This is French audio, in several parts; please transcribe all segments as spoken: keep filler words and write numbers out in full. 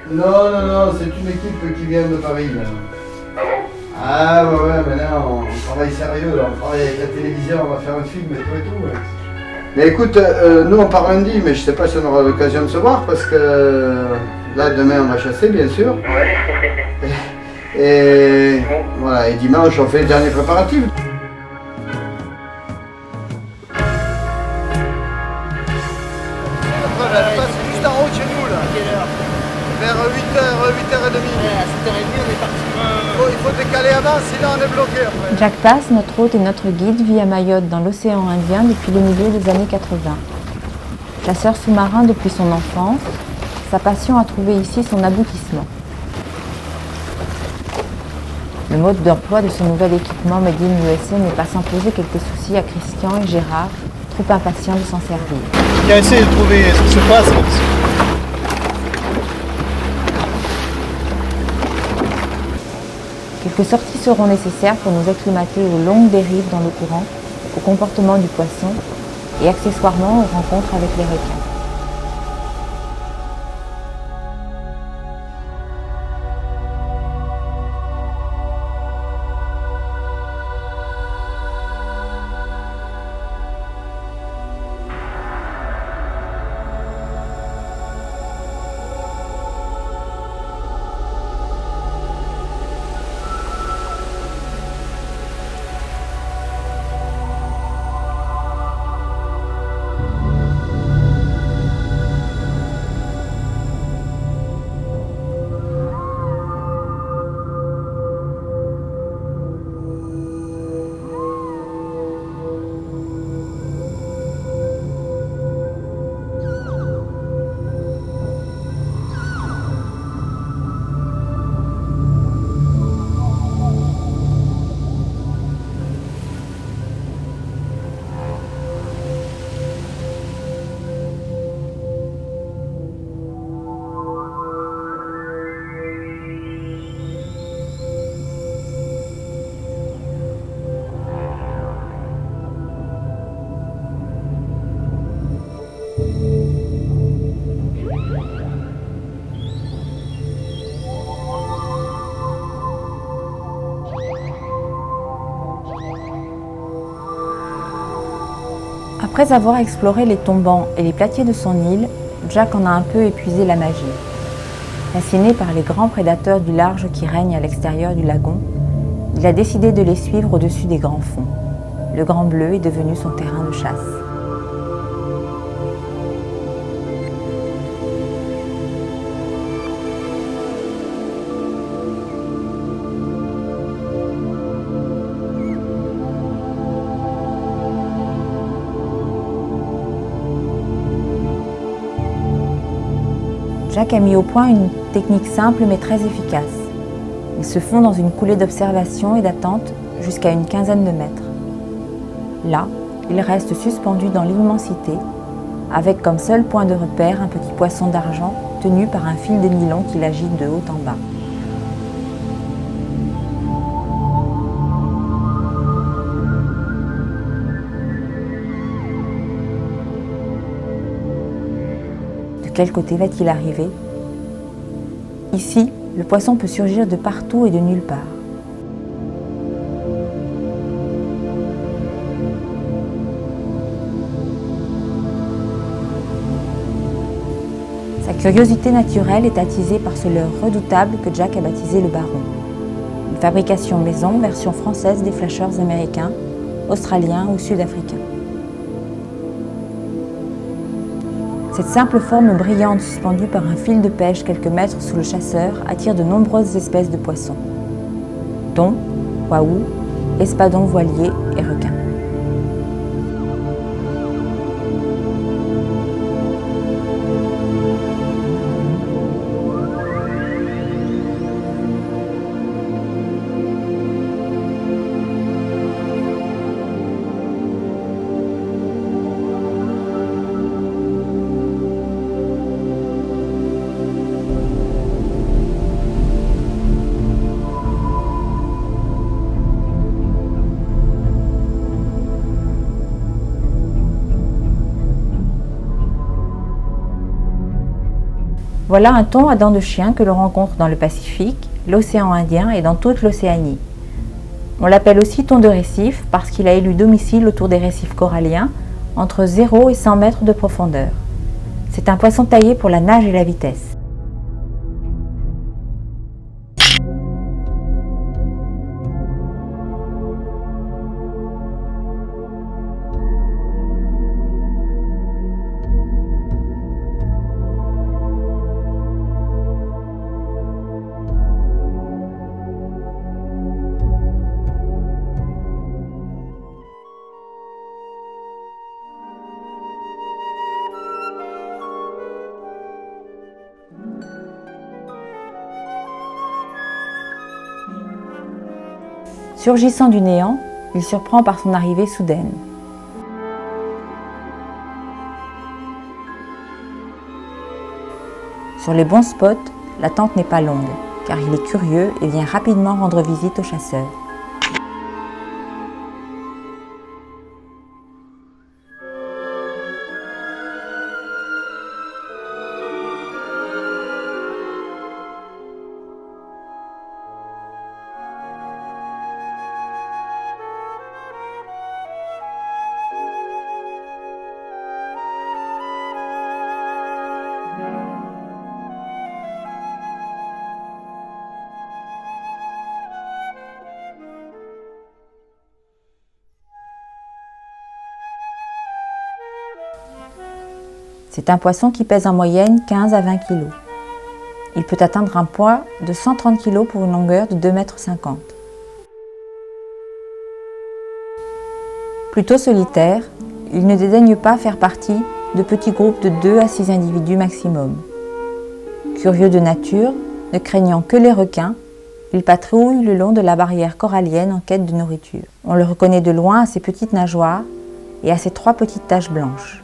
Non, non, non, c'est une équipe qui vient de Paris. Là. Ah ouais, ouais, mais là on travaille sérieux, là. On travaille avec la télévision, on va faire un film et tout et tout. Ouais. Mais écoute, euh, nous on part lundi, mais je sais pas si on aura l'occasion de se voir parce que euh, là demain on va chasser bien sûr. Ouais. Et, et voilà, et dimanche on fait les derniers préparatifs. Elle passe juste en haut de chez nous là. Vers huit heures, huit heures trente. Ouais, à sept heures trente on est parti. Il faut, il faut décaler avant, sinon on est bloqué après. Jack Pass, notre hôte et notre guide, vit à Mayotte dans l'océan Indien depuis le milieu des années quatre-vingt. Chasseur sous-marin depuis son enfance, sa passion a trouvé ici son aboutissement. Le mode d'emploi de ce nouvel équipement Made in U S A n'est pas sans poser quelques soucis à Christian et Gérard, trop impatients de s'en servir. Il a essayé de trouver ce qui se passe là-dessus. Quelques sorties seront nécessaires pour nous acclimater aux longues dérives dans le courant, au comportement du poisson et accessoirement aux rencontres avec les requins. Après avoir exploré les tombants et les platiers de son île, Jack en a un peu épuisé la magie. Fasciné par les grands prédateurs du large qui règnent à l'extérieur du lagon, il a décidé de les suivre au-dessus des grands fonds. Le Grand Bleu est devenu son terrain de chasse. Jack a mis au point une technique simple mais très efficace. Ils se font dans une coulée d'observation et d'attente jusqu'à une quinzaine de mètres. Là, ils restent suspendus dans l'immensité, avec comme seul point de repère un petit poisson d'argent tenu par un fil de nylon qui l'agite de haut en bas. De quel côté va-t-il arriver? Ici, le poisson peut surgir de partout et de nulle part. Sa curiosité naturelle est attisée par ce leurre redoutable que Jack a baptisé le Baron. Une fabrication maison, version française des flasheurs américains, australiens ou sud-africains. Cette simple forme brillante suspendue par un fil de pêche quelques mètres sous le chasseur attire de nombreuses espèces de poissons. Thon, waou, espadons voiliers et requins. Voilà un thon à dents de chien que l'on rencontre dans le Pacifique, l'océan Indien et dans toute l'Océanie. On l'appelle aussi thon de récif parce qu'il a élu domicile autour des récifs coralliens entre zéro et cent mètres de profondeur. C'est un poisson taillé pour la nage et la vitesse. Surgissant du néant, il surprend par son arrivée soudaine. Sur les bons spots, l'attente n'est pas longue, car il est curieux et vient rapidement rendre visite aux chasseurs. C'est un poisson qui pèse en moyenne quinze à vingt kilos. Il peut atteindre un poids de cent trente kilos pour une longueur de deux mètres cinquante. Plutôt solitaire, il ne dédaigne pas faire partie de petits groupes de deux à six individus maximum. Curieux de nature, ne craignant que les requins, il patrouille le long de la barrière corallienne en quête de nourriture. On le reconnaît de loin à ses petites nageoires et à ses trois petites taches blanches.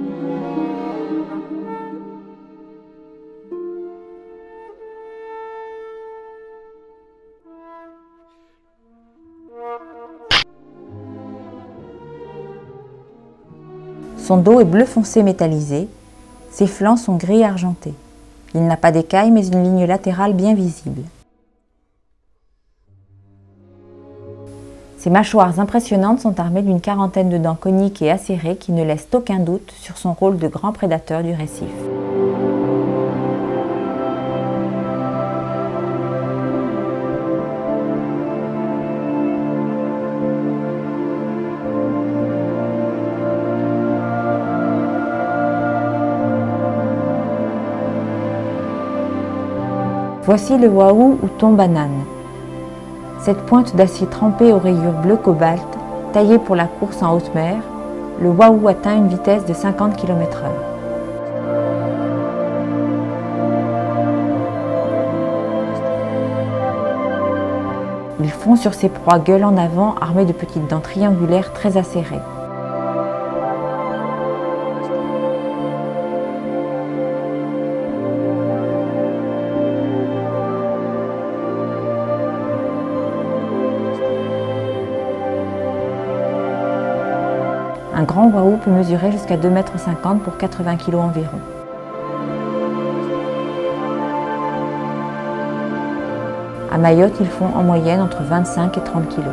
Son dos est bleu foncé métallisé, ses flancs sont gris argentés. Il n'a pas d'écailles mais une ligne latérale bien visible. Ses mâchoires impressionnantes sont armées d'une quarantaine de dents coniques et acérées qui ne laissent aucun doute sur son rôle de grand prédateur du récif. Voici le wahoo ou thon banane. Cette pointe d'acier trempée aux rayures bleu cobalt, taillée pour la course en haute mer, le wahoo atteint une vitesse de cinquante kilomètres heure. Il fond sur ses proies gueule en avant, armé de petites dents triangulaires très acérées. Un grand wahoo peut mesurer jusqu'à deux mètres cinquante pour quatre-vingts kilos environ. À Mayotte, ils font en moyenne entre vingt-cinq et trente kilos.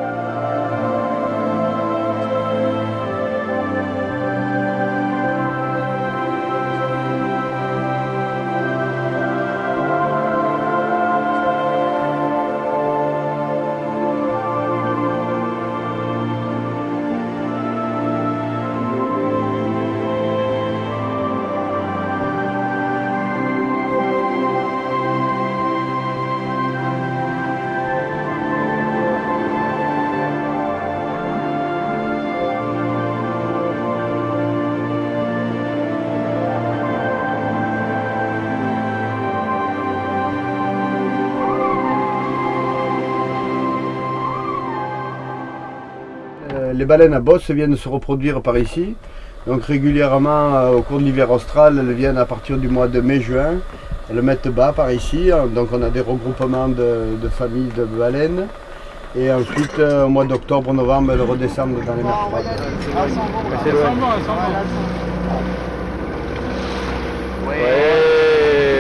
Les baleines à bosse viennent se reproduire par ici. Donc régulièrement, euh, au cours de l'hiver austral, elles viennent à partir du mois de mai-juin. Elles mettent bas par ici. Donc on a des regroupements de, de familles de baleines. Et ensuite, euh, au mois d'octobre-novembre, elles redescendent dans les mers froides. Elles sont bonnes, elles sont bonnes. Ouais.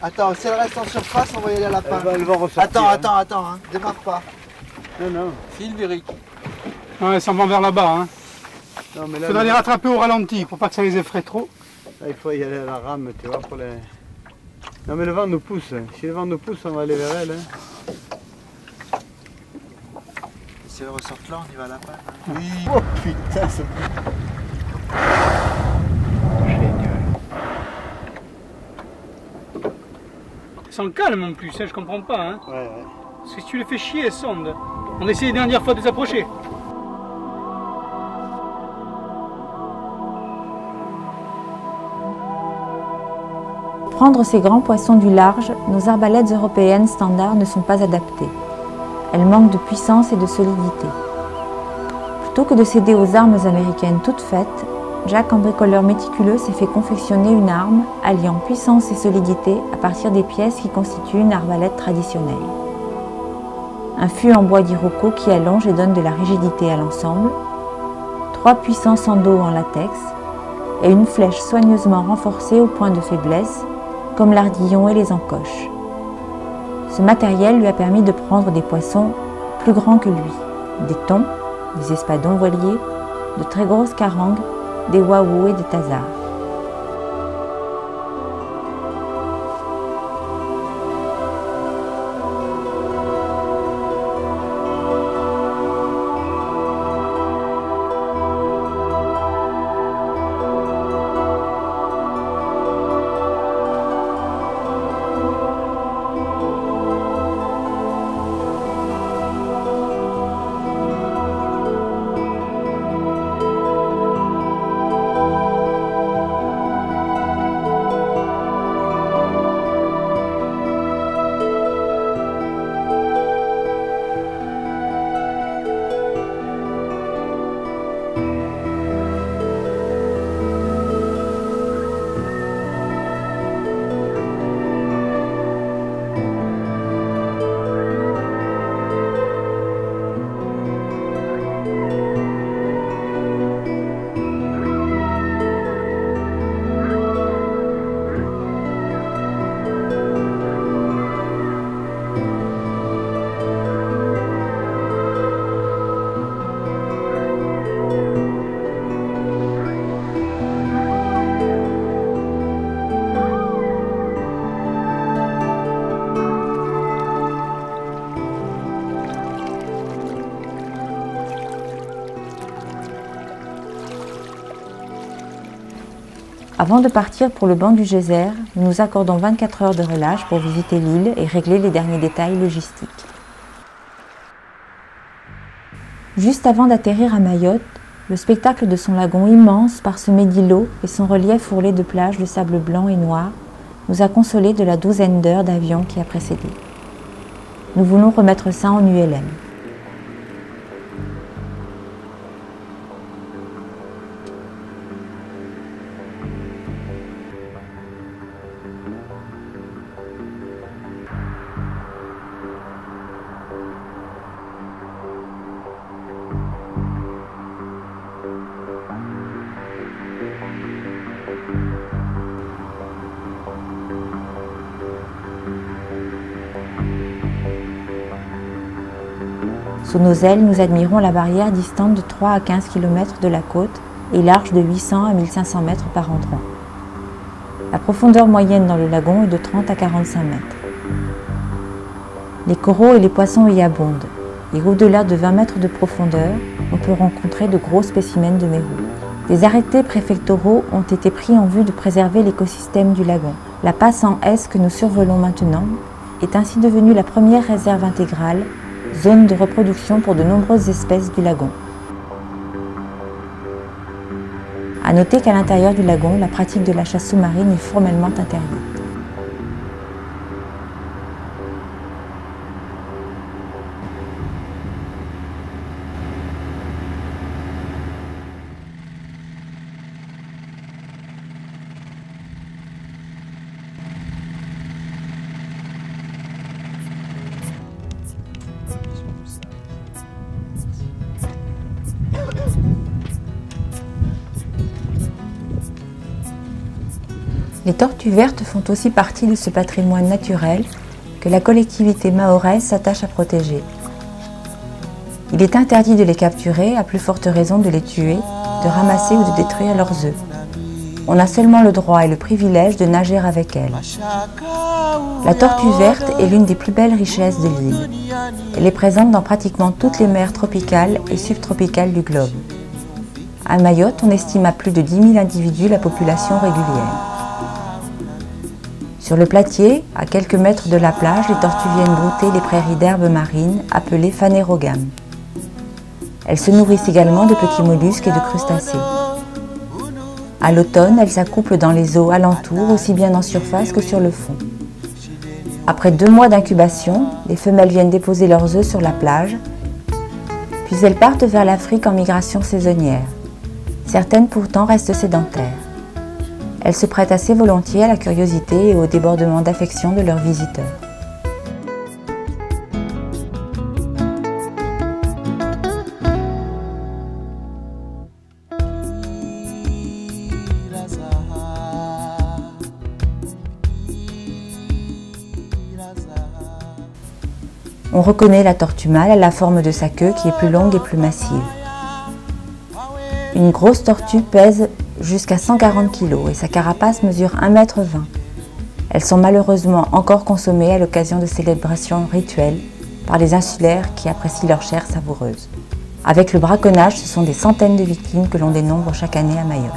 Attends, si elle reste en surface, on va y aller à la panne. Elle va, elle va ressortir. Attends, hein. attends, attends, hein. Démarre pas. Non, non. File, Véric. Ouais, ça va vers là-bas. Hein. non mais là, Faudra le- les rattraper au ralenti pour pas que ça les effraie trop. là, il faut y aller à la rame, tu vois, pour les... Non mais le vent nous pousse. Si le vent nous pousse, on va aller vers elle. Hein. Si elle ressort là, on y va à la panne. Hein. Oui. Oh putain, c'est... Sans calme en plus, hein, je comprends pas. Hein. Ouais, ouais. Parce que si tu les fais chier, elles sondent. On a essayé la dernière fois de les approcher. Pour prendre ces grands poissons du large, nos arbalètes européennes standards ne sont pas adaptées. Elles manquent de puissance et de solidité. Plutôt que de céder aux armes américaines toutes faites, Jack, en bricoleur méticuleux, s'est fait confectionner une arme alliant puissance et solidité à partir des pièces qui constituent une arbalète traditionnelle. Un fût en bois d'iroko qui allonge et donne de la rigidité à l'ensemble, trois puissants sandos en latex et une flèche soigneusement renforcée au point de faiblesse, comme l'ardillon et les encoches. Ce matériel lui a permis de prendre des poissons plus grands que lui, des thons, des espadons voiliers, de très grosses carangues, des wahous et des tasards. Avant de partir pour le banc du geyser, nous nous accordons vingt-quatre heures de relâche pour visiter l'île et régler les derniers détails logistiques. Juste avant d'atterrir à Mayotte, le spectacle de son lagon immense, parsemé d'îlots et son relief ourlé de plages de sable blanc et noir nous a consolés de la douzaine d'heures d'avion qui a précédé. Nous voulons remettre ça en U L M. Sous nos ailes, nous admirons la barrière distante de trois à quinze kilomètres de la côte et large de huit cents à mille cinq cents mètres par endroit. La profondeur moyenne dans le lagon est de trente à quarante-cinq mètres. Les coraux et les poissons y abondent, et au-delà de vingt mètres de profondeur, on peut rencontrer de gros spécimens de mérou. Des arrêtés préfectoraux ont été pris en vue de préserver l'écosystème du lagon. La passe en S que nous survolons maintenant est ainsi devenue la première réserve intégrale, zone de reproduction pour de nombreuses espèces du lagon. À noter qu'à l'intérieur du lagon, la pratique de la chasse sous-marine est formellement interdite. Les tortues vertes font aussi partie de ce patrimoine naturel que la collectivité mahoraise s'attache à protéger. Il est interdit de les capturer, à plus forte raison de les tuer, de ramasser ou de détruire leurs œufs. On a seulement le droit et le privilège de nager avec elles. La tortue verte est l'une des plus belles richesses de l'île. Elle est présente dans pratiquement toutes les mers tropicales et subtropicales du globe. À Mayotte, on estime à plus de dix mille individus la population régulière. Sur le platier, à quelques mètres de la plage, les tortues viennent brouter les prairies d'herbes marines appelées phanérogames. Elles se nourrissent également de petits mollusques et de crustacés. À l'automne, elles s'accouplent dans les eaux alentours, aussi bien en surface que sur le fond. Après deux mois d'incubation, les femelles viennent déposer leurs œufs sur la plage, puis elles partent vers l'Afrique en migration saisonnière. Certaines pourtant restent sédentaires. Elles se prêtent assez volontiers à la curiosité et au débordement d'affection de leurs visiteurs. On reconnaît la tortue mâle à la forme de sa queue qui est plus longue et plus massive. Une grosse tortue pèse jusqu'à cent quarante kilos et sa carapace mesure un mètre vingt. Elles sont malheureusement encore consommées à l'occasion de célébrations rituelles par les insulaires qui apprécient leur chair savoureuse. Avec le braconnage, ce sont des centaines de victimes que l'on dénombre chaque année à Mayotte.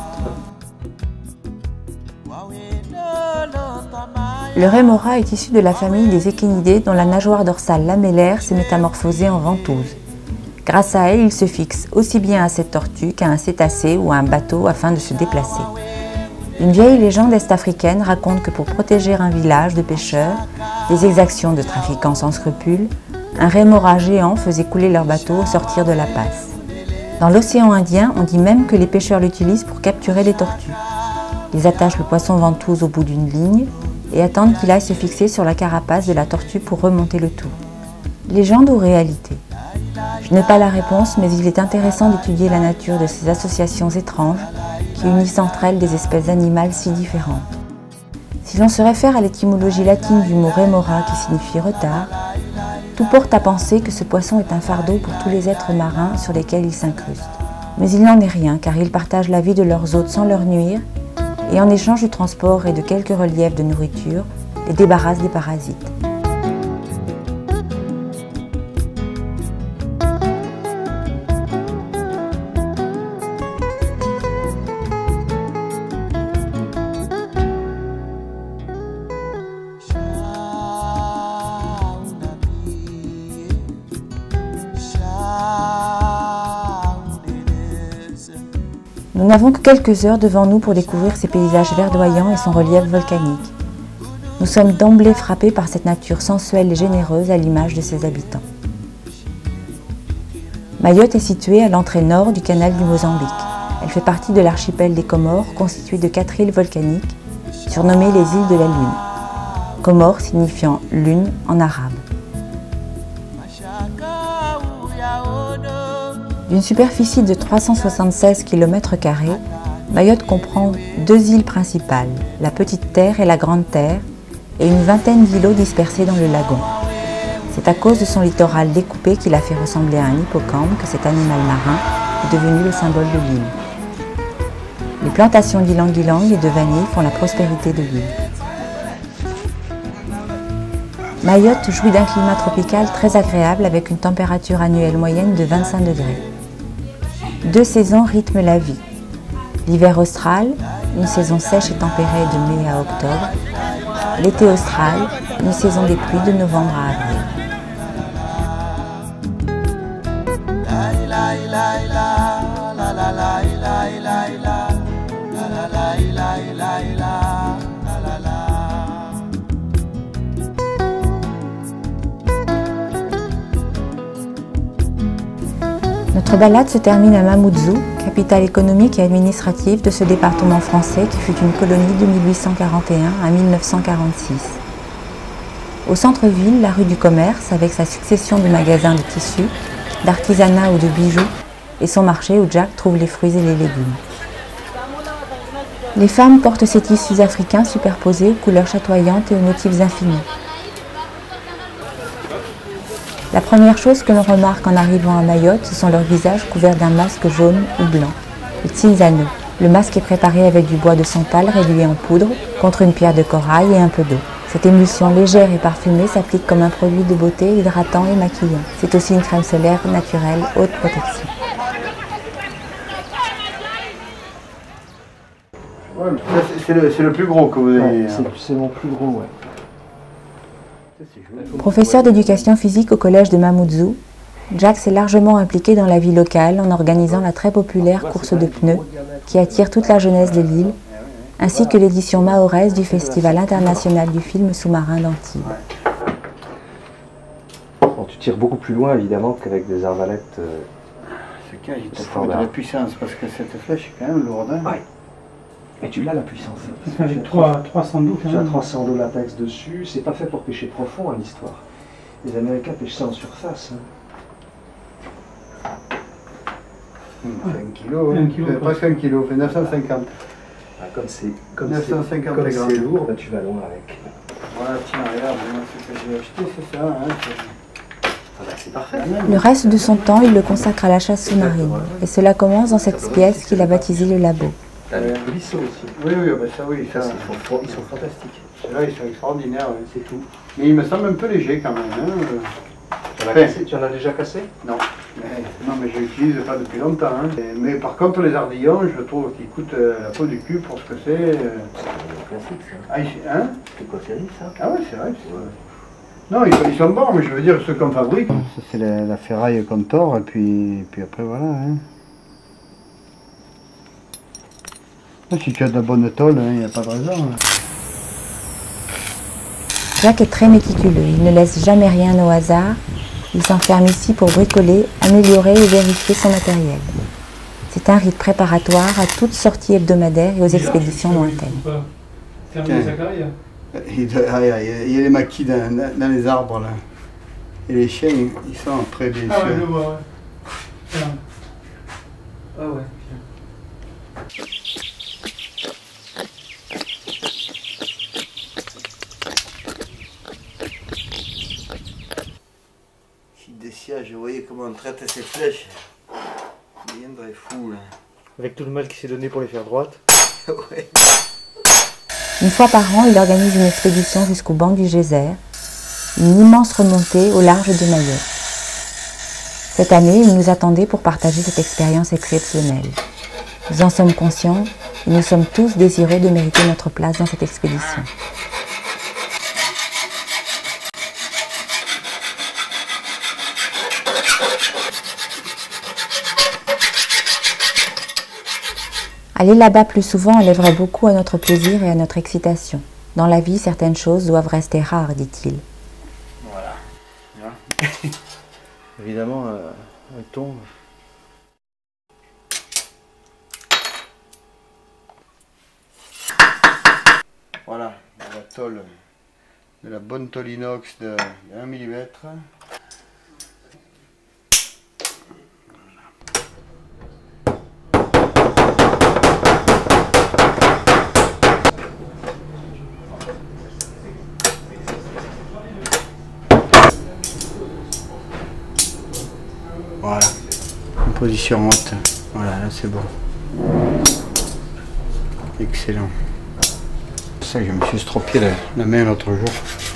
Le rémora est issu de la famille des échinidés dont la nageoire dorsale lamellaire s'est métamorphosée en ventouse. Grâce à elle, il se fixe aussi bien à cette tortue qu'à un cétacé ou à un bateau afin de se déplacer. Une vieille légende est-africaine raconte que pour protéger un village de pêcheurs des exactions de trafiquants sans scrupules, un rémora géant faisait couler leur bateau au sortir de la passe. Dans l'océan Indien, on dit même que les pêcheurs l'utilisent pour capturer les tortues. Ils attachent le poisson ventouse au bout d'une ligne et attendent qu'il aille se fixer sur la carapace de la tortue pour remonter le tout. Légende ou réalité? Je n'ai pas la réponse, mais il est intéressant d'étudier la nature de ces associations étranges qui unissent entre elles des espèces animales si différentes. Si l'on se réfère à l'étymologie latine du mot rémora qui signifie retard, tout porte à penser que ce poisson est un fardeau pour tous les êtres marins sur lesquels il s'incruste. Mais il n'en est rien, car ils partagent la vie de leurs hôtes sans leur nuire, et en échange du transport et de quelques reliefs de nourriture, les débarrassent des parasites. Nous n'avons que quelques heures devant nous pour découvrir ces paysages verdoyants et son relief volcanique. Nous sommes d'emblée frappés par cette nature sensuelle et généreuse à l'image de ses habitants. Mayotte est située à l'entrée nord du canal du Mozambique. Elle fait partie de l'archipel des Comores, constitué de quatre îles volcaniques, surnommées les îles de la Lune. Comores signifiant lune en arabe. D'une superficie de trois cent soixante-seize kilomètres carrés, Mayotte comprend deux îles principales, la Petite Terre et la Grande Terre, et une vingtaine d'îlots dispersés dans le lagon. C'est à cause de son littoral découpé qui l'a fait ressembler à un hippocampe que cet animal marin est devenu le symbole de l'île. Les plantations d'ylang-ylang et de vanille font la prospérité de l'île. Mayotte jouit d'un climat tropical très agréable avec une température annuelle moyenne de vingt-cinq degrés. Deux saisons rythment la vie. L'hiver austral, une saison sèche et tempérée de mai à octobre. L'été austral, une saison des pluies de novembre à avril. Notre balade se termine à Mamoudzou, capitale économique et administrative de ce département français qui fut une colonie de mille huit cent quarante et un à mille neuf cent quarante-six. Au centre-ville, la rue du Commerce, avec sa succession de magasins de tissus, d'artisanat ou de bijoux, et son marché où Jack trouve les fruits et les légumes. Les femmes portent ces tissus africains superposés aux couleurs chatoyantes et aux motifs infinis. La première chose que l'on remarque en arrivant à Mayotte, ce sont leurs visages couverts d'un masque jaune ou blanc, le tsinzano. Le masque est préparé avec du bois de santal réduit en poudre contre une pierre de corail et un peu d'eau. Cette émulsion légère et parfumée s'applique comme un produit de beauté hydratant et maquillant. C'est aussi une crème solaire naturelle haute protection. Ouais, c'est le, le plus gros que vous avez. Ouais, c'est mon plus gros, ouais. Professeur d'éducation physique au collège de Mamoudzou, Jacques s'est largement impliqué dans la vie locale en organisant la très populaire course de pneus qui attire toute la jeunesse de l'île, ainsi que l'édition mahoraise du Festival international du film sous-marin d'Antibes. Bon, tu tires beaucoup plus loin évidemment qu'avec des arbalètes. Euh, C'est qu'il il te faut de la puissance parce que cette flèche est quand même lourde. Hein. Ouais. Et tu l'as la puissance. Avec trois cents d'eau. Tu as trois cents d'eau latex dessus, c'est pas fait pour pêcher profond à l'histoire. Les Américains pêchent ça en surface. Hein. Hum, c'est un kilo, hein. kilo presque un kilo, fait neuf cent cinquante. Ah, comme c'est comme neuf cent cinquante grammes. C'est lourd, ben tu vas loin avec. Voilà, tiens, regarde, ce que j'ai acheté, c'est ça. Hein, ah ben, c'est parfait. Le reste de son temps, il le consacre à la chasse sous-marine. Et cela commence dans cette pièce qu'il a baptisée le labo. T'as le ruisseau aussi. Oui, oui, ben ça, oui. Ça, ça, ils, sont, ils sont fantastiques. Ceux-là, ils sont extraordinaires, ouais. C'est tout. Mais il me semble un peu léger quand même. Hein. Tu, en as cassé, tu en as déjà cassé? Non. Mais, non, mais je l'utilise pas depuis longtemps. Hein. Mais par contre, les ardillons, je trouve qu'ils coûtent euh, la peau du cul pour ce que c'est. Euh... C'est classique, ça. Ah, il... hein? C'est quoi, série, ça? Ah ouais, c'est vrai. Ouais. Non, ils sont, ils sont bons, mais je veux dire, ceux qu'on fabrique. Ça, c'est la, la ferraille qu'on tord, et puis, puis après, voilà. Hein. Si tu as de la bonne tôle, il n'y a pas de raison. Hein. Jacques est très méticuleux, il ne laisse jamais rien au hasard. Il s'enferme ici pour bricoler, améliorer et vérifier son matériel. C'est un rite préparatoire à toute sortie hebdomadaire et aux expéditions lointaines. Terminer sa carrière. Il y a les maquis dans, dans les arbres là. Et les chiens, ils sont très bien. Ah ouais, je le vois, ouais. Ah ouais. Des sièges, vous voyez comment on traite ces flèches. Il viendrait fou là. Avec tout le mal qui s'est donné pour les faire droites. Ouais. Une fois par an, il organise une expédition jusqu'au banc du geyser, une immense remontée au large de Mayotte. Cette année, il nous attendait pour partager cette expérience exceptionnelle. Nous en sommes conscients et nous sommes tous désireux de mériter notre place dans cette expédition. Aller là-bas plus souvent enlèverait beaucoup à notre plaisir et à notre excitation. Dans la vie, certaines choses doivent rester rares, dit-il. Voilà. Évidemment, euh, un ton. Voilà, la tôle, de la bonne tôle inox de un millimètre. Voilà, en position haute. Voilà, là c'est bon. Excellent. C'est ça que je me suis estropié la, la main l'autre jour.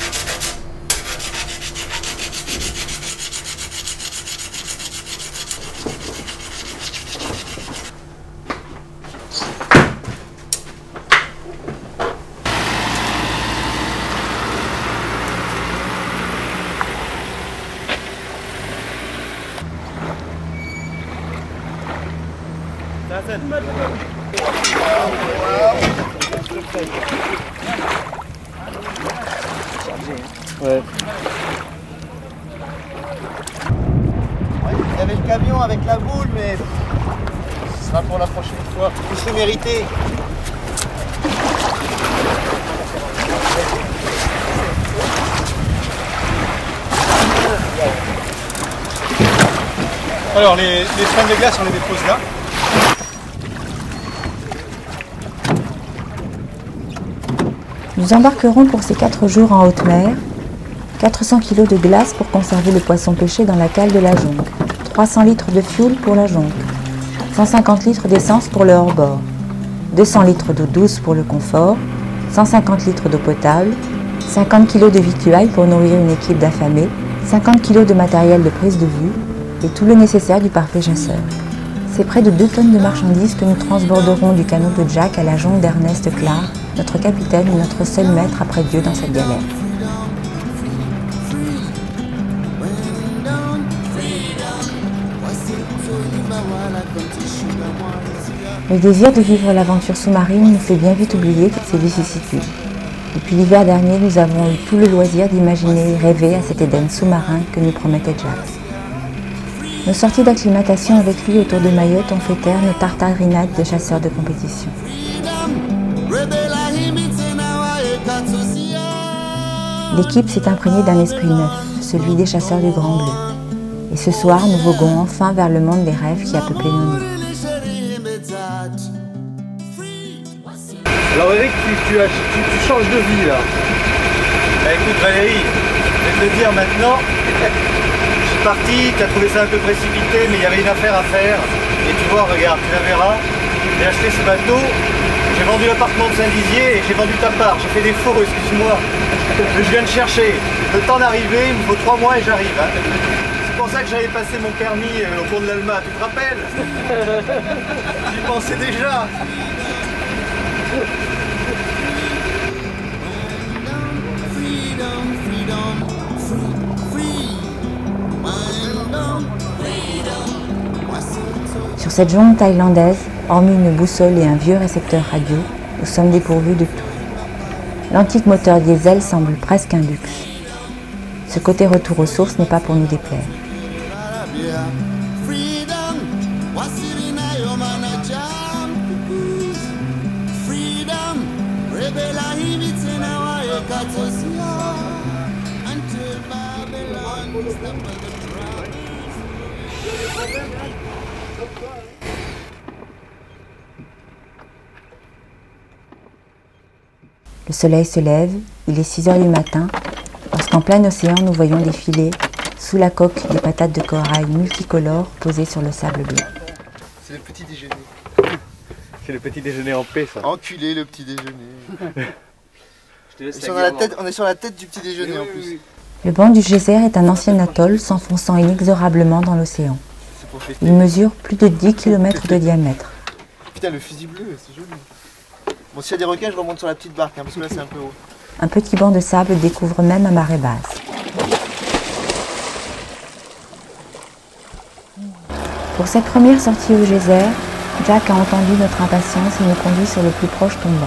Ouais. Il y avait le camion avec la boule, mais ce sera pour la prochaine fois. Il se mérité. Alors, les, les fringues de glace, on les dépose là. Nous embarquerons pour ces quatre jours en haute mer, quatre cents kilos de glace pour conserver le poisson pêché dans la cale de la jonque, trois cents litres de fioul pour la jonque, cent cinquante litres d'essence pour le hors-bord, deux cents litres d'eau douce pour le confort, cent cinquante litres d'eau potable, cinquante kilos de victuailles pour nourrir une équipe d'affamés, cinquante kilos de matériel de prise de vue et tout le nécessaire du parfait chasseur. C'est près de deux tonnes de marchandises que nous transborderons du canot de Jack à la jonque d'Ernest Clar, notre capitaine et notre seul maître après Dieu dans cette galère. Le désir de vivre l'aventure sous-marine nous fait bien vite oublier toutes ces vicissitudes. Depuis l'hiver dernier, nous avons eu tout le loisir d'imaginer et rêver à cet Éden sous-marin que nous promettait Jack. Nos sorties d'acclimatation avec lui autour de Mayotte ont fait taire nos tartarinades de chasseurs de compétition. L'équipe s'est imprégnée d'un esprit neuf, celui des chasseurs du Grand Bleu. Et ce soir, nous voguons enfin vers le monde des rêves qui a peuplé nos nuits. Alors Eric, tu, tu, as, tu, tu changes de vie là. Bah écoute Valérie, je vais te le dire maintenant. Je suis parti, tu as trouvé ça un peu précipité, mais il y avait une affaire à faire. Et tu vois, regarde, tu la verras. J'ai acheté ce bateau, j'ai vendu l'appartement de Saint-Dizier et j'ai vendu ta part. J'ai fait des faux, excuse-moi. Je viens de chercher. Le temps d'arriver, il me faut trois mois et j'arrive. Hein. C'est pour ça que j'avais passé mon permis au pont de l'Alma, tu te rappelles? J'y pensais déjà. Sur cette jonque thaïlandaise, hormis une boussole et un vieux récepteur radio, nous sommes dépourvus de tout. L'antique moteur diesel semble presque un luxe. Ce côté retour aux sources n'est pas pour nous déplaire. Le soleil se lève, il est six heures du matin, lorsqu'en plein océan nous voyons défiler, sous la coque, des patates de corail multicolores posées sur le sable blanc. C'est le petit déjeuner. C'est le petit déjeuner en paix, ça. Enculé le petit déjeuner. Je te laisse on, est sur la tête, on est sur la tête du petit déjeuner en plus. Le banc du geyser est un ancien atoll s'enfonçant inexorablement dans l'océan. Il mesure plus de dix kilomètres de diamètre. Putain, le fusil bleu, c'est joli. Bon, s'il y a des requins, je remonte sur la petite barque, hein, parce que là c'est un peu haut. Un petit banc de sable découvre même à marée basse. Pour cette première sortie au geyser, Jack a entendu notre impatience et nous conduit sur le plus proche tombant.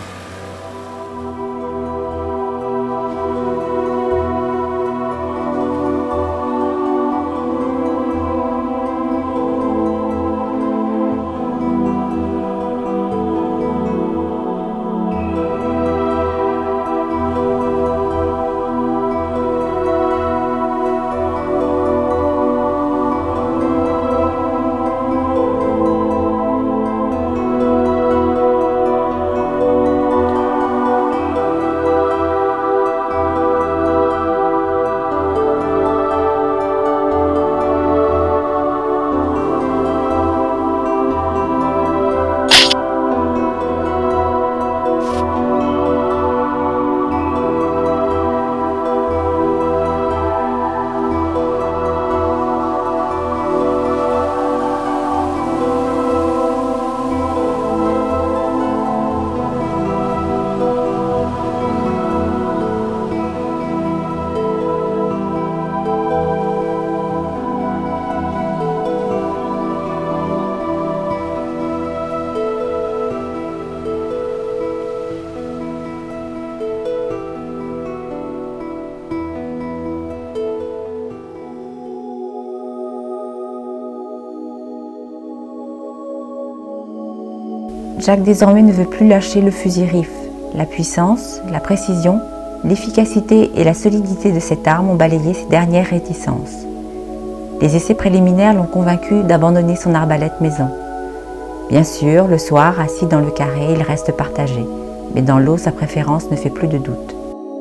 Jack désormais ne veut plus lâcher le fusil Riff. La puissance, la précision, l'efficacité et la solidité de cette arme ont balayé ses dernières réticences. Les essais préliminaires l'ont convaincu d'abandonner son arbalète maison. Bien sûr, le soir, assis dans le carré, il reste partagé. mais dans l'eau, sa préférence ne fait plus de doute.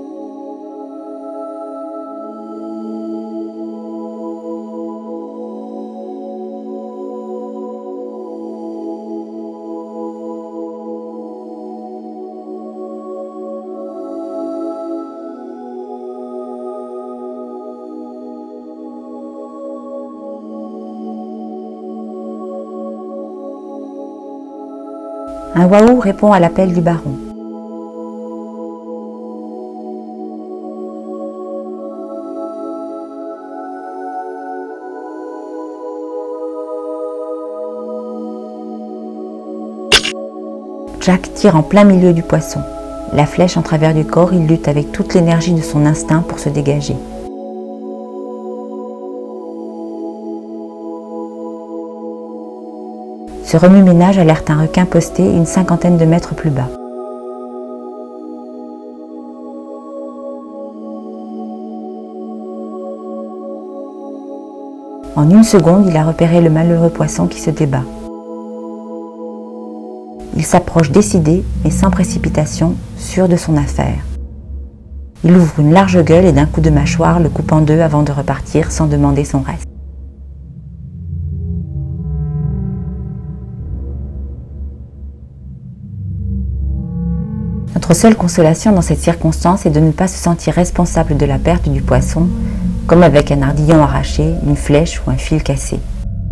Un waou répond à l'appel du baron. Jack tire en plein milieu du poisson. La flèche en travers du corps, il lutte avec toute l'énergie de son instinct pour se dégager. Ce remue-ménage alerte un requin posté une cinquantaine de mètres plus bas. En une seconde, il a repéré le malheureux poisson qui se débat. Il s'approche décidé, mais sans précipitation, sûr de son affaire. Il ouvre une large gueule et d'un coup de mâchoire le coupe en deux avant de repartir sans demander son reste. Notre seule consolation dans cette circonstance est de ne pas se sentir responsable de la perte du poisson, comme avec un ardillon arraché, une flèche ou un fil cassé.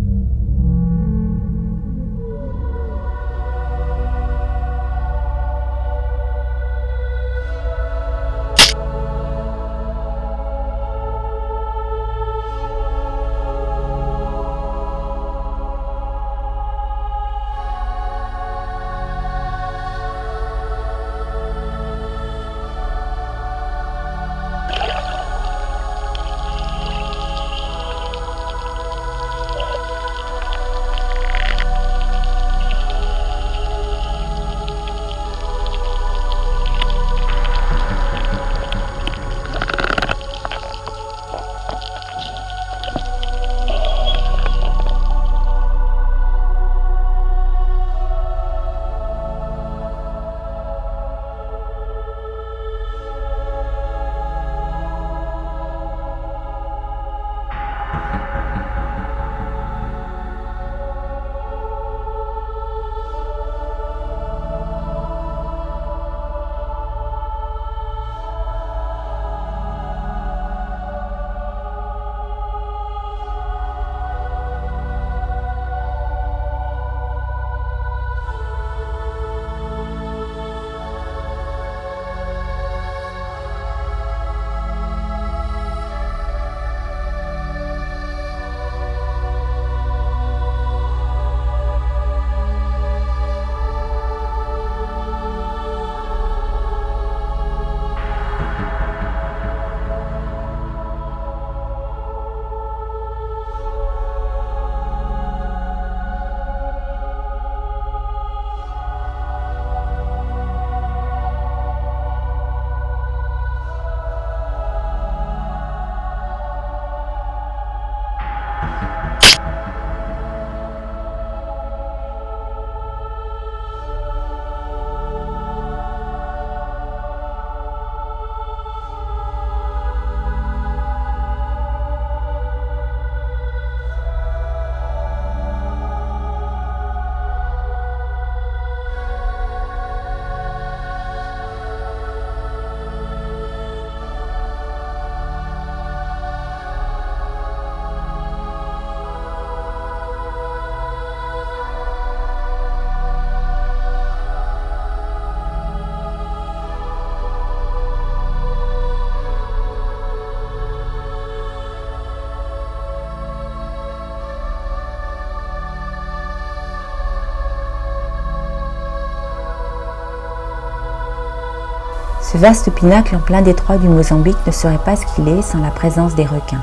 Ce vaste pinacle en plein détroit du Mozambique ne serait pas ce qu'il est sans la présence des requins.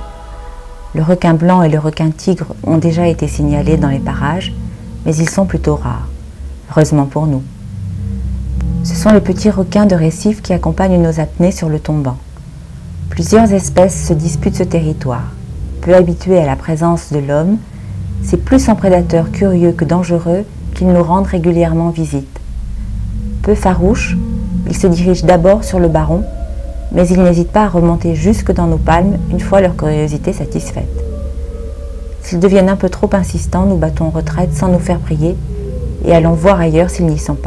Le requin blanc et le requin tigre ont déjà été signalés dans les parages, mais ils sont plutôt rares, heureusement pour nous. Ce sont les petits requins de récif qui accompagnent nos apnées sur le tombant. Plusieurs espèces se disputent ce territoire. Peu habitués à la présence de l'homme, c'est plus en prédateurs curieux que dangereux qu'ils nous rendent régulièrement visite. Peu farouches, ils se dirigent d'abord sur le Baron, mais ils n'hésitent pas à remonter jusque dans nos palmes une fois leur curiosité satisfaite. S'ils deviennent un peu trop insistants, nous battons en retraite sans nous faire prier et allons voir ailleurs s'ils n'y sont pas.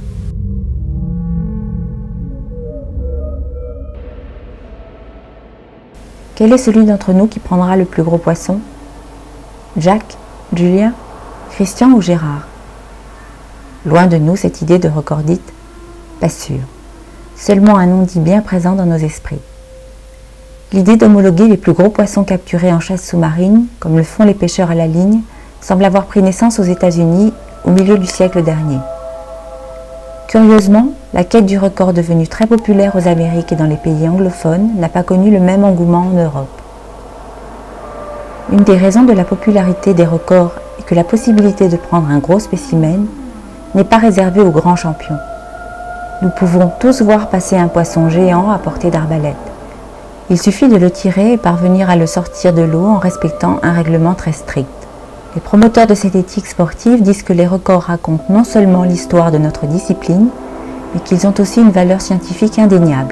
Quel est celui d'entre nous qui prendra le plus gros poisson? Jacques, Julien, Christian ou Gérard? Loin de nous cette idée de recordite, pas sûr. Seulement un non-dit bien présent dans nos esprits. L'idée d'homologuer les plus gros poissons capturés en chasse sous-marine, comme le font les pêcheurs à la ligne, semble avoir pris naissance aux États-Unis au milieu du siècle dernier. Curieusement, la quête du record devenue très populaire aux Amériques et dans les pays anglophones n'a pas connu le même engouement en Europe. Une des raisons de la popularité des records est que la possibilité de prendre un gros spécimen n'est pas réservée aux grands champions. Nous pouvons tous voir passer un poisson géant à portée d'arbalète. Il suffit de le tirer et parvenir à le sortir de l'eau en respectant un règlement très strict. Les promoteurs de cette éthique sportive disent que les records racontent non seulement l'histoire de notre discipline, mais qu'ils ont aussi une valeur scientifique indéniable.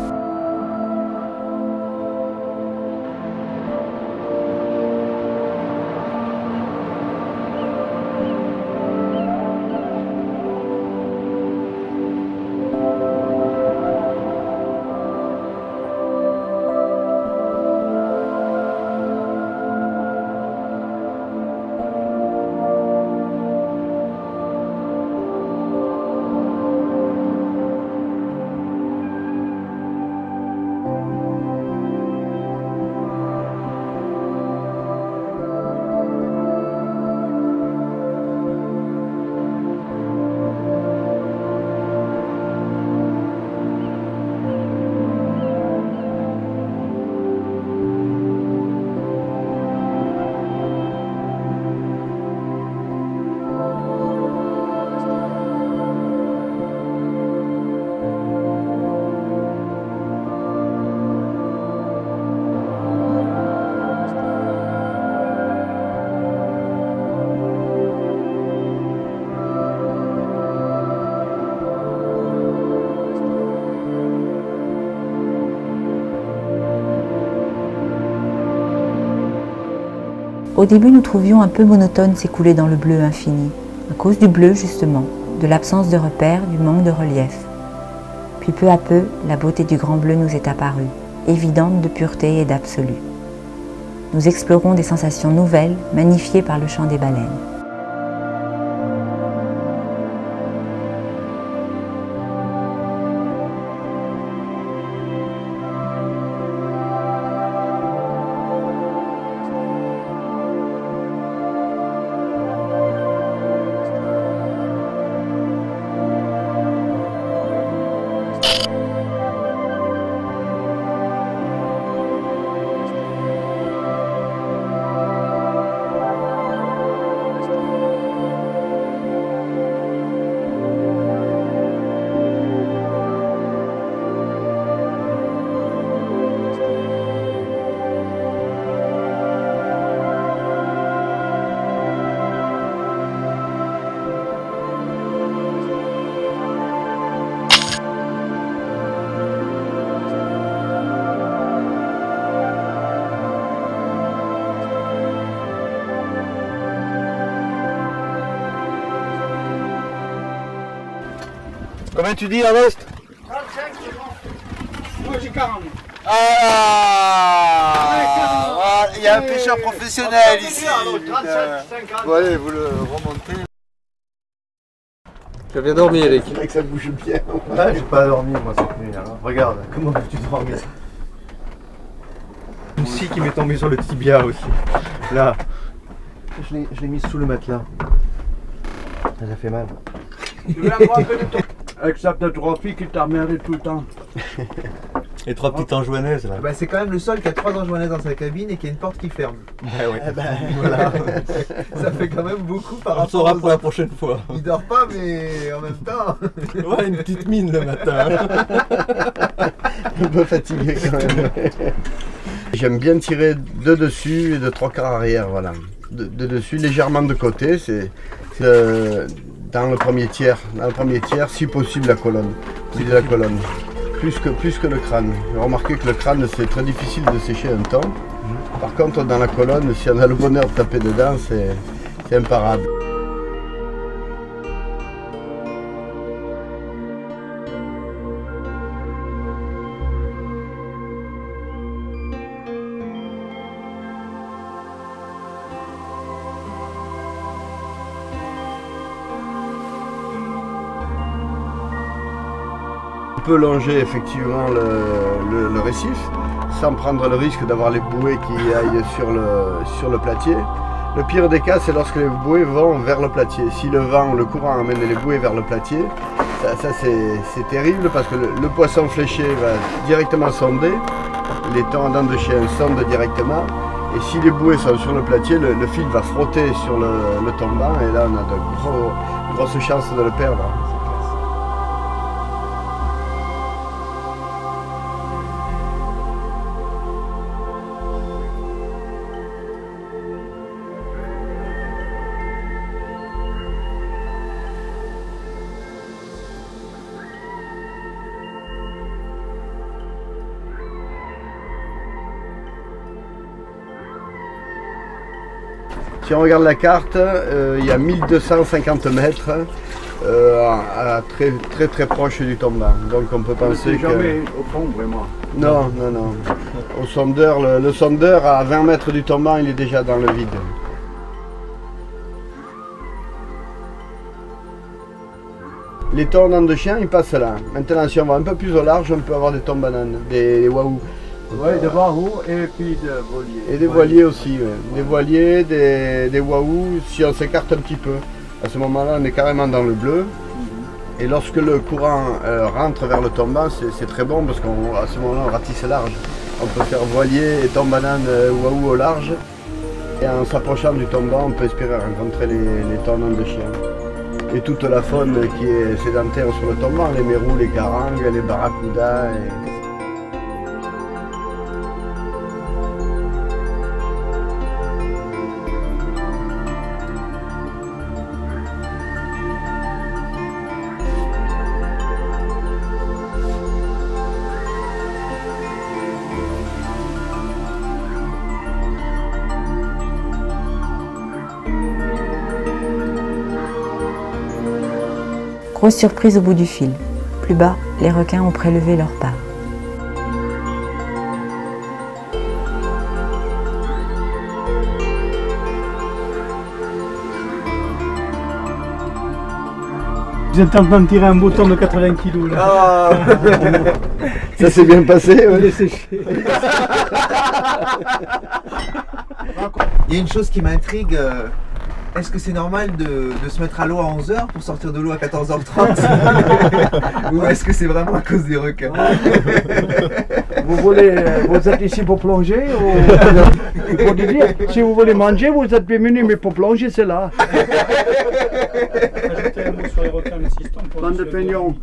Au début, nous trouvions un peu monotone s'écouler dans le bleu infini, à cause du bleu justement, de l'absence de repères, du manque de relief. Puis peu à peu, la beauté du grand bleu nous est apparue, évidente de pureté et d'absolu. Nous explorons des sensations nouvelles, magnifiées par le chant des baleines. Combien tu dis, Ernest? trente-cinq, c'est bon. Moi j'ai quarante. Ah, il y a un pêcheur professionnel ici. trente-sept, cinquante. Bon allez, vous le remontez. Tu as bien dormi, Eric. C'est vrai que ça bouge bien. Ah, j'ai pas dormi moi cette nuit. Alors. Regarde, comment tu dormir? Une scie qui m'est tombée sur le tibia aussi. Là. Je l'ai mise sous le matelas. Ça a fait mal. Tu veux encore un peu de temps? Avec sa petite trois filles qui t'a emmerdé tout le temps. Les trois petites enjoinaises là. Bah, c'est quand même le seul qui a trois enjoinaises dans sa cabine et qui a une porte qui ferme. Bah ouais. Eh ben, voilà. Ça fait quand même beaucoup par On rapport saura aux pour la autres. prochaine fois. Il dort pas, mais en même temps. Ouais, une petite mine le matin. Un peu fatigué quand même. J'aime bien tirer de dessus et de trois quarts arrière, voilà. De, de dessus, légèrement de côté, c'est euh, dans le premier tiers, dans le premier tiers, si possible la colonne, plus de la colonne, plus que, plus que le crâne. Remarquez que le crâne c'est très difficile de sécher un temps. Par contre dans la colonne, si on a le bonheur de taper dedans, c'est imparable. On peut longer effectivement le, le, le récif sans prendre le risque d'avoir les bouées qui aillent sur le, sur le platier. Le pire des cas, c'est lorsque les bouées vont vers le platier. Si le vent, le courant amène les bouées vers le platier, ça, ça c'est terrible parce que le, le poisson fléché va directement sonder, les thons en dents de chien sondent directement, et si les bouées sont sur le platier, le, le fil va frotter sur le, le tombant et là on a de gros, grosses chances de le perdre. Si on regarde la carte, euh, il y a mille deux cent cinquante mètres euh, à, à très, très très proche du tombant. Donc on peut penser que... jamais au fond vraiment. Non, non, non. Au sondeur, le, le sondeur à vingt mètres du tombant, il est déjà dans le vide. Les thons en dents de chien, ils passent là. Maintenant, si on va un peu plus au large, on peut avoir des thons bananes, des, des wahoo. Oui, de wahoo et puis de voiliers. Et des voiliers aussi, ouais. Des voiliers, des, des wahoo, si on s'écarte un petit peu. À ce moment-là, on est carrément dans le bleu. Et lorsque le courant euh, rentre vers le tombant, c'est très bon parce qu'à ce moment-là, on ratisse large. On peut faire voilier et thon banane euh, wahoo au large. Et en s'approchant du tombant, on peut espérer rencontrer les, les thons de chien. Et toute la faune qui est sédentaire sur le tombant, les mérous, les carangues, les barracudas. Et... Grosse surprise au bout du fil. Plus bas, les requins ont prélevé leur part. Vous êtes en train de tirer un bouton de quatre-vingts kilos là. Ah ça s'est bien passé, ouais. Il est séché. Il y a une chose qui m'intrigue. Euh... Est-ce que c'est normal de, de se mettre à l'eau à onze heures pour sortir de l'eau à quatorze heures trente? Ou est-ce que c'est vraiment à cause des requins? Vous voulez, vous êtes ici pour plonger ou... Pour dire, si vous voulez manger, vous êtes bienvenus, mais pour plonger, c'est là. Ajoutez un mot sur les requins, l'assistant. Bande de peignons.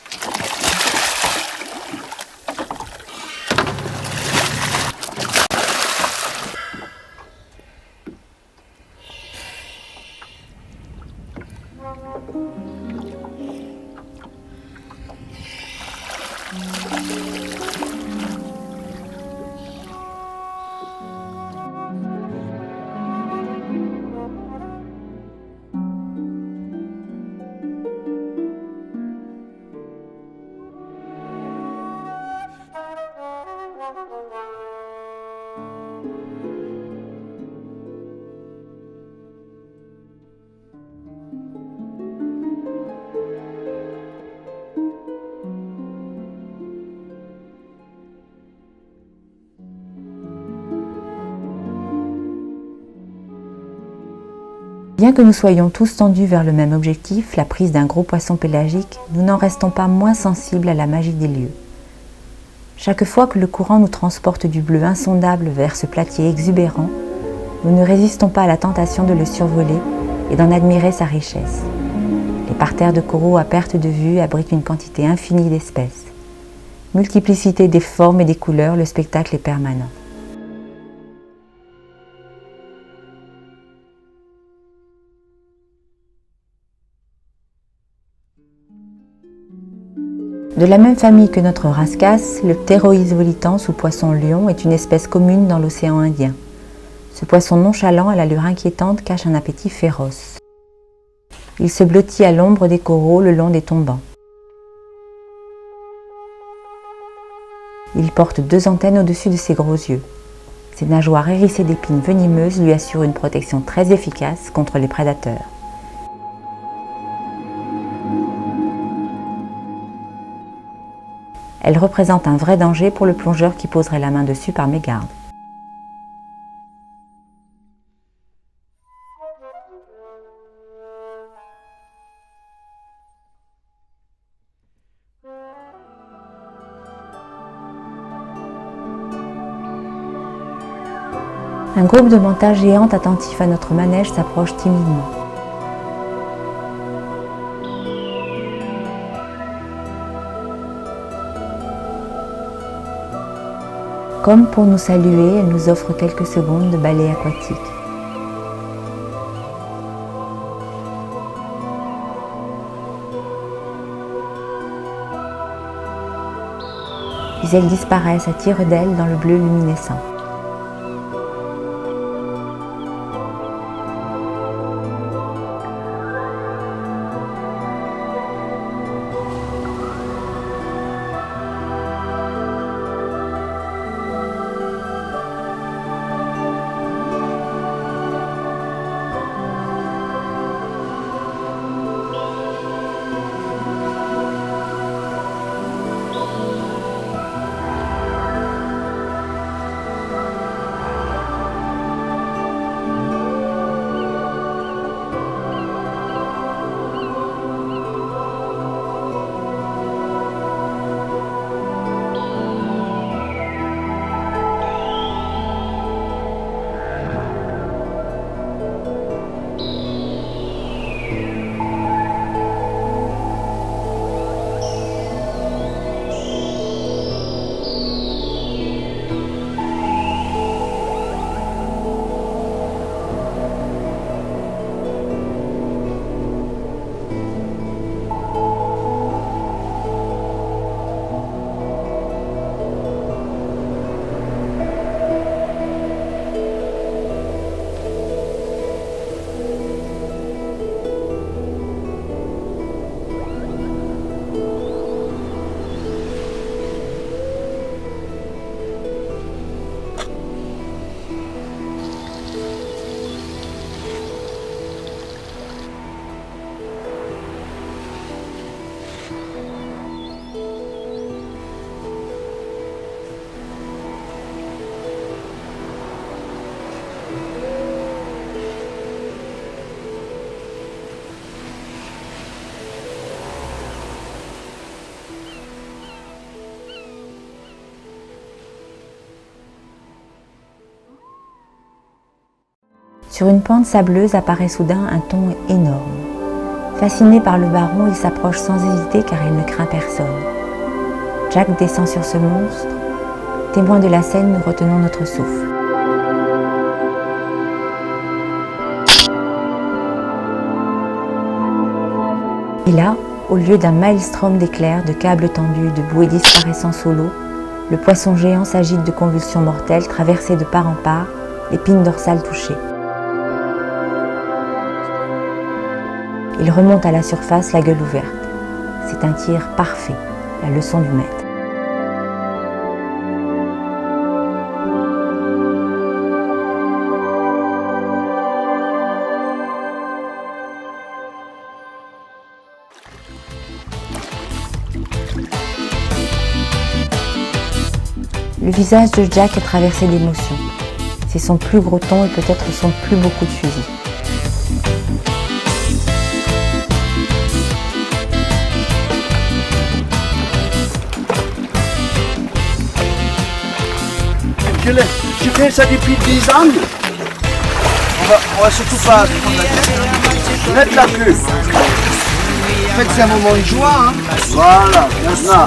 Bien que nous soyons tous tendus vers le même objectif, la prise d'un gros poisson pélagique, nous n'en restons pas moins sensibles à la magie des lieux. Chaque fois que le courant nous transporte du bleu insondable vers ce platier exubérant, nous ne résistons pas à la tentation de le survoler et d'en admirer sa richesse. Les parterres de coraux à perte de vue abritent une quantité infinie d'espèces. Multiplicité des formes et des couleurs, le spectacle est permanent. De la même famille que notre rascasse, le ptéroïs volitans ou poisson lion est une espèce commune dans l'océan Indien. Ce poisson nonchalant à l'allure inquiétante cache un appétit féroce. Il se blottit à l'ombre des coraux le long des tombants. Il porte deux antennes au-dessus de ses gros yeux. Ses nageoires hérissées d'épines venimeuses lui assurent une protection très efficace contre les prédateurs. Elle représente un vrai danger pour le plongeur qui poserait la main dessus par mégarde. Un groupe de mantas géantes attentifs à notre manège s'approche timidement. Comme pour nous saluer, elle nous offre quelques secondes de balai aquatique. Puis elles disparaissent à tire-d'aile dans le bleu luminescent. Sur une pente sableuse apparaît soudain un thon énorme. Fasciné par le baron, il s'approche sans hésiter car il ne craint personne. Jack descend sur ce monstre. Témoin de la scène, nous retenons notre souffle. Et là, au lieu d'un maelstrom d'éclairs, de câbles tendus, de bouées disparaissant sous l'eau, le poisson géant s'agite de convulsions mortelles, traversé de part en part, l'épine dorsale touchée. Il remonte à la surface, la gueule ouverte. C'est un tir parfait, la leçon du maître. Le visage de Jack est traversé d'émotions. C'est son plus gros thon et peut-être son plus beau coup de fusil. J'ai fait ça depuis dix ans. On va, on va surtout pas se prendre la tête. Mettre la queue. En fait, c'est un moment de joie. Hein. Voilà, maintenant.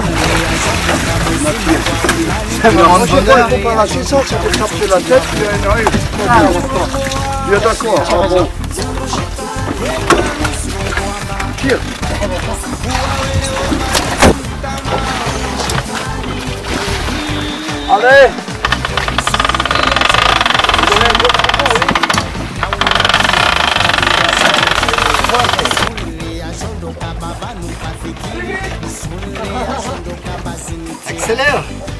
C'est un moment de Il bonheur. ne faut pas lâcher ça, ça peut taper la tête. Il arrive. Bien d'accord. Ah, bon. Tire. Allez. Accélère.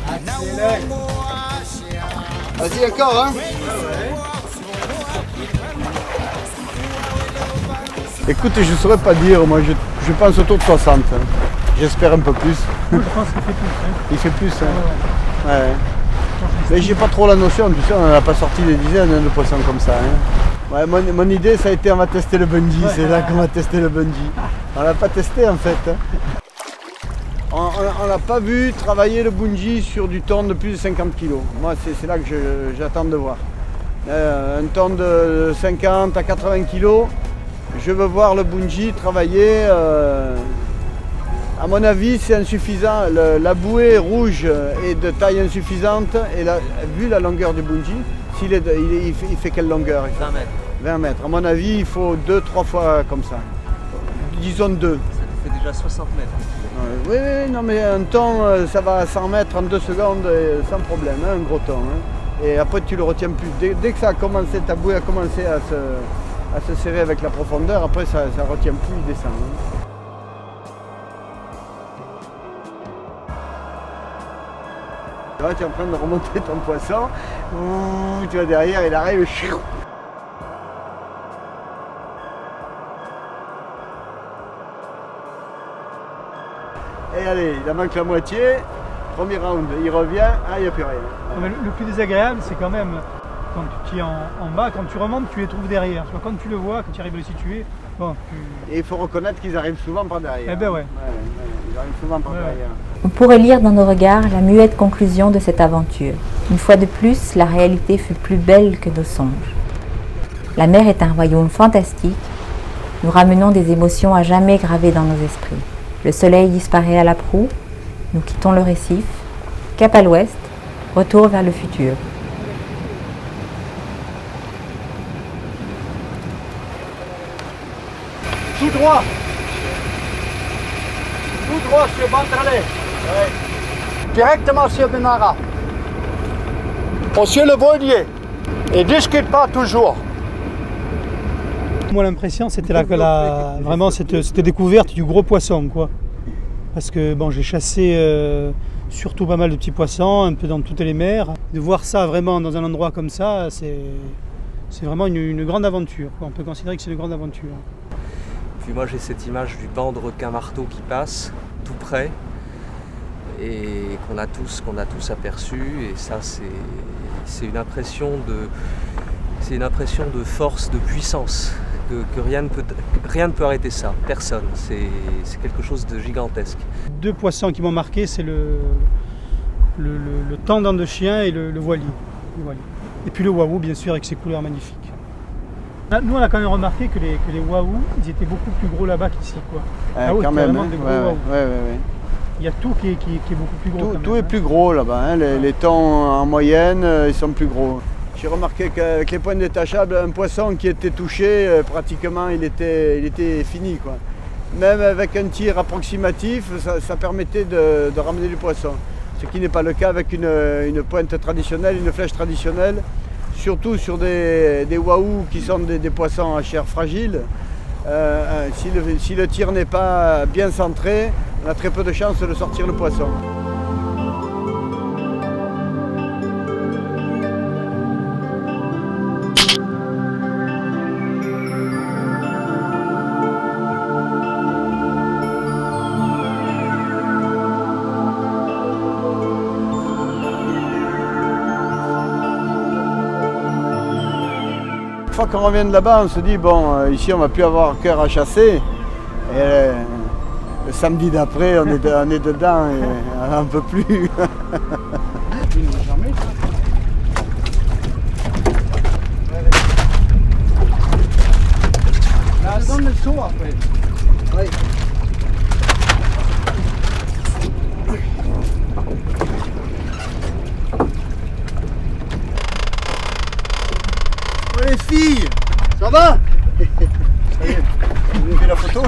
Vas-y encore hein. Écoute, je ne saurais pas dire, moi je, je pense autour de soixante. Hein. J'espère un peu plus. Je pense qu'il fait plus. Hein. Il fait plus hein. Ouais, ouais. Ouais. Mais j'ai pas trop la notion, tu sais, on n'a pas sorti des dizaines hein, de poissons comme ça. Hein. Ouais, mon, mon idée ça a été on va tester le bungee, ouais, c'est là qu'on va tester le bungee. On l'a pas testé en fait. Hein. On n'a pas vu travailler le bungee sur du thon de plus de cinquante kilos. Moi c'est là que j'attends de voir. Euh, un thon de cinquante à quatre-vingts kilos, je veux voir le bungee travailler. Euh, à mon avis c'est insuffisant. Le, la bouée rouge est de taille insuffisante et la, vu la longueur du bungee, s'il est, il, il, fait, il fait quelle longueur? vingt mètres. vingt mètres. À mon avis il faut deux trois fois comme ça. Disons deux. Ça fait déjà soixante mètres. Oui, oui, non mais un thon, ça va à cent mètres en deux secondes sans problème, hein, un gros thon. Hein. Et après tu le retiens plus. Dès, dès que ça a commencé, ta bouée a commencé à se, à se serrer avec la profondeur, après ça ne retient plus, il descend. Hein. Là, tu es en train de remonter ton poisson, ouh, tu vois derrière, il arrive. Et allez, il en manque la moitié, premier round, il revient, ah il n'y a plus rien. Mais le, le plus désagréable c'est quand même quand tu es en, en bas, quand tu remontes tu les trouves derrière. Quand tu le vois, quand tu arrives à le situer, bon, tu... Et il faut reconnaître qu'ils arrivent souvent par derrière. Eh ben ouais. Ouais, ouais, ils arrivent souvent par ouais, derrière. On pourrait lire dans nos regards la muette conclusion de cette aventure. Une fois de plus, la réalité fut plus belle que nos songes. La mer est un royaume fantastique. Nous ramenons des émotions à jamais gravées dans nos esprits. Le soleil disparaît à la proue, nous quittons le récif, cap à l'ouest, retour vers le futur. Tout droit. Tout droit sur Bantralais. Ouais. Directement sur Benara. Sur le voilier. Et discute pas toujours. Moi l'impression c'était la, la, vraiment cette, cette découverte du gros poisson quoi. Parce que bon j'ai chassé euh, surtout pas mal de petits poissons, un peu dans toutes les mers. De voir ça vraiment dans un endroit comme ça, c'est vraiment une, une grande aventure. On peut considérer que c'est une grande aventure. Puis moi j'ai cette image du banc de requin-marteau qui passe tout près et qu'on a tous qu'on a tous aperçu et ça c'est une impression de c'est une impression de force, de puissance. Que, que rien, ne peut, rien ne peut arrêter ça, personne, c'est quelque chose de gigantesque. Deux poissons qui m'ont marqué, c'est le, le, le, le tendon de chien et le, le voilier. le voilier. Et puis le waouh bien sûr avec ses couleurs magnifiques. Nous on a quand même remarqué que les, que les waouh, ils étaient beaucoup plus gros là-bas qu'ici. Ouais, ah oui, quand même, hein. Ouais, ouais, ouais, ouais. Il y a tout qui est, qui est, qui est beaucoup plus gros. Tout, quand tout même, est hein. plus gros là-bas, hein. les, les thons en moyenne, ils sont plus gros. J'ai remarqué qu'avec les points détachables, un poisson qui était touché, pratiquement il était, il était fini, quoi. Même avec un tir approximatif, ça, ça permettait de, de ramener du poisson. Ce qui n'est pas le cas avec une, une pointe traditionnelle, une flèche traditionnelle, surtout sur des, des waouh qui sont des, des poissons à chair fragile. Euh, si, le, si le tir n'est pas bien centré, on a très peu de chances de sortir le poisson. Une fois qu'on revient de là-bas, on se dit bon, euh, ici on va plus avoir cœur à chasser. Et euh, le samedi d'après, on, est de, on est dedans et on n'en peut plus. Là, donne le saut après. Oui. Les filles, ça va? Ça y est, vous avez la photo?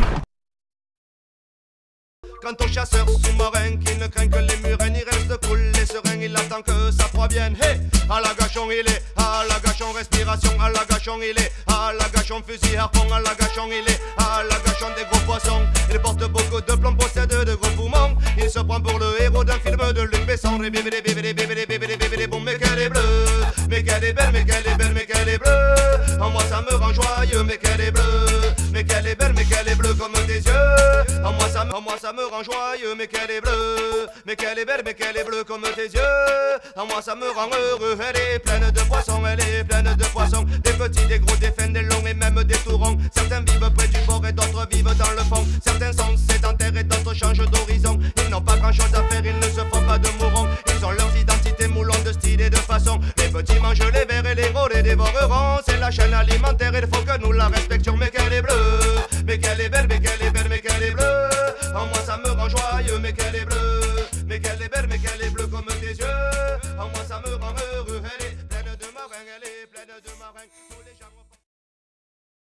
Quant au chasseur sous-marin qui ne craint que les murets, il reste cool et serein, il attend j'attends que ça provienne. Hey, à la gachon il est, à la gachon respiration, à la gachon il est, à la gachon fusil harpon, à la gachon il est, à la gachon des gros poissons. Il porte beaucoup de plomb, possède de gros poumons. Il se prend pour le héros d'un film de Luc Besson. Et bébé, bébé, bébé, bébé, bébé, bébé, bon, mais qu'elle est bleue, mais qu'elle est belle, mais qu'elle est belle, mais qu'elle est bleue. En moi ça me rend joyeux, mais qu'elle est bleue, mais qu'elle est belle, mais qu'elle est bleue comme tes yeux. En moi ça me, en moi ça me rend joyeux, mais qu'elle est bleue, mais qu'elle est belle, mais qu'elle est bleue comme tes yeux. En moi ça me rend heureux. Elle est pleine de poissons, elle est pleine de poissons. Des petits, des gros, des fins, des longs et même des tourons. Certains vivent près du bord et d'autres vivent dans le fond. Certains sont sédentaires et d'autres changent d'horizon. Ils n'ont pas grand chose à faire, ils ne se font pas de mourants. Ils ont leurs identités moulant de style et de façon. Les petits mangent les vers et les gros les dévoreront. C'est la chaîne alimentaire, il faut que nous la respections. Mais qu'elle est bleue, mais qu'elle est belle, mais qu'elle est belle, mais qu'elle est bleue. En moi ça me rend joyeux, mais qu'elle est bleue, mais qu'elle est belle, mais qu'elle est bleue.